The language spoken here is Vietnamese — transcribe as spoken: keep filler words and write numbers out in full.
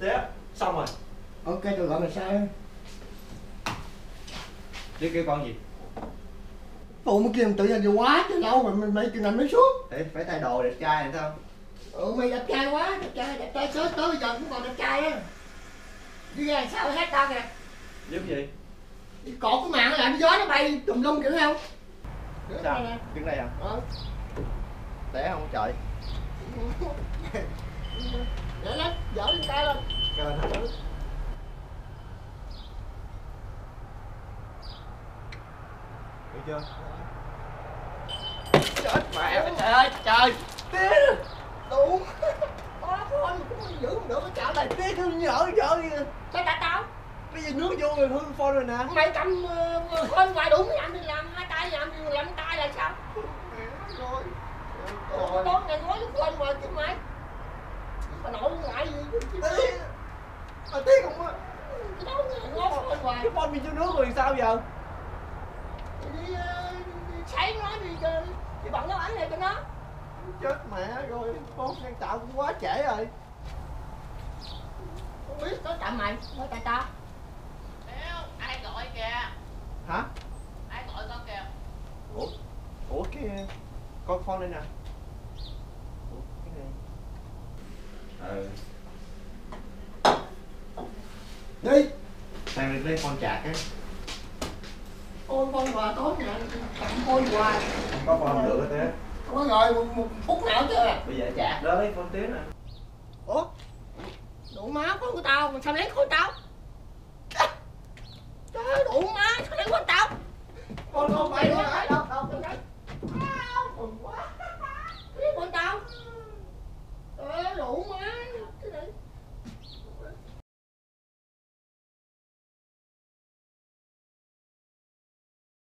Té, xong rồi. Ok, tôi gọi mày sao? Đi kêu con gì? Ủa mới kêu tự nhiên quá chứ lâu rồi mày, mày chừng nào mới xuống? Để phải thay đồ đẹp trai này sao? Ừ mày đẹp trai quá, đẹp trai, đẹp trai sớm tới bây giờ cũng còn đẹp trai á. Đi ra sao hết tao kìa. Giúp gì? Đi cột cái mạng lại gió nó bay tùm lum kiểu không? Sao? Đứng đây hả? Ờ. Té không trời? Để lên, dở lên tay lên. Rồi thôi. Được chưa? Chết mẹ, trời ơi, trời. Tía đủ. Đó thôi, cũng giữ không được cái chảo này. Té cứ nhở nhở đi. Mày đặt tao. Bây giờ nước vô rồi hư phone rồi nè. Mày cầm uh, hơn vài đúng làm thì làm hai tay làm làm tay là sao? Rồi. Rồi. Tối ngày nói nó quên rồi chứ mày. Mà nội ngại gì chứ Té. Mà té không á. cái đó ngày nói quên hoài. Cái phone bị vô nước rồi sao giờ? Đi sấy nó đi đi bằng nó ảnh này cho nó. Chết mẹ rồi, phone đang tạo cũng quá trễ rồi. Không biết nó chạm mày, nó chạm tao. Ai gọi kìa? Hả? Ai gọi con kìa? Ủa? Ủa cái con phone đây nè. Ủa cái này. Ừ. Đi. Sang đi lấy phone chạc á. Ôi con quà tối nhà cầm ôi quà. Không có phone không được hết á. Không có rồi một, một phút nào chứ. Bây giờ chạc đó lấy phone tiếng nè. Ủa? Đủ má phone của tao, mà sao lấy của tao?